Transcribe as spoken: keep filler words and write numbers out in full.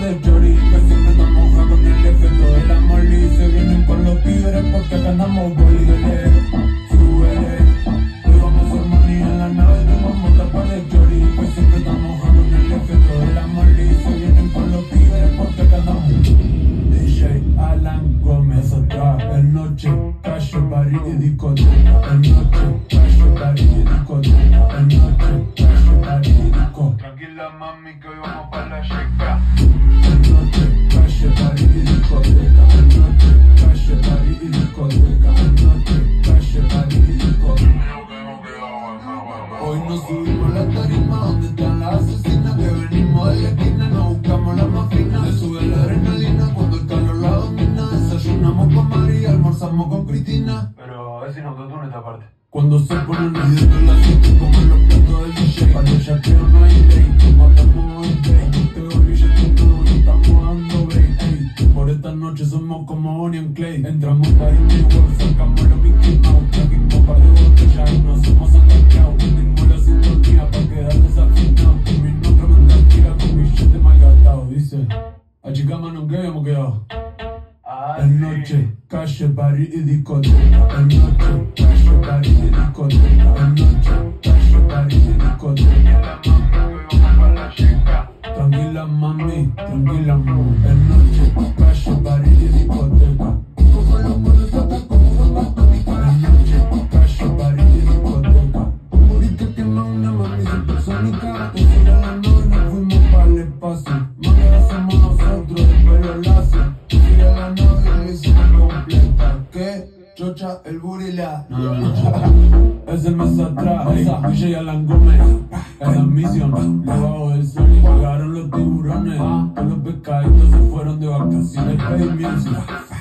de Jory, que siempre está moja con el efecto de la Molly. Se vienen con los tigres porque ganamos boli. Súbele, hoy vamos a hacer money en la nave. Tengo monta para de Jory, que siempre está moja con el efecto de la Molly. Se vienen con los tigres porque ganamos. D J Alan Gómez atrás, en noche, calle, party y discoteca. En noche, calle, party y discoteca. En noche, calle, party y discoteca. Tranquila mami que hoy vamos pa' la checa. En noche, calle, party y discoteca. En noche, calle, party y discoteca. En noche, calle, party y discoteca. Hoy nos subimos a la tarima donde están las asesinas. Que venimos de la esquina, nos buscamos la más fina. Le sube la adrenalina cuando el calor la domina. Desayunamos con María, almorzamos con Cristina. Pero es sin autotune esta parte. Cuando se pone el video de la gente como en los platos del D J. Para el chaqueo no hay ley, matamos el day. No tengo billete, no, no estamos dando break. Ey, por esta noche somos como Bonnie and Clay. Entramos para Indie World, sacamos los Mickey Mouse. Trajimos un par de botellas y nos hemos ataqueado. Tengo la sintonía para quedar desafinado. Terminó tremenda gira con billete mal gastado. Dice, a chica mano que habíamos quedado. Ah, en noche, calle, party y discoteca. En noche, calle, party y discoteca. En noche, calle, party y discoteca. Tranquila mami que hoy vamos pa' la checa. Tranquila mami, tranquila mami. En noche, calle, party y discoteca. Como los monos acá, como bastónica. En noche, calle, party y discoteca. Un burrito quema una mami supersónica. Te fuera la nave, nos fuimos para el espacio. Más que somos nosotros, el pelo lacio. Fui a la nave y le hicimos completa. ¿Qué? Chocha, el burila. No, no, no. Ese mes atrás, D J Alan Gómez. En la misión, debajo del sol y llegaron los tiburones. Todos los pescaditos se fueron de vacaciones. Baby music.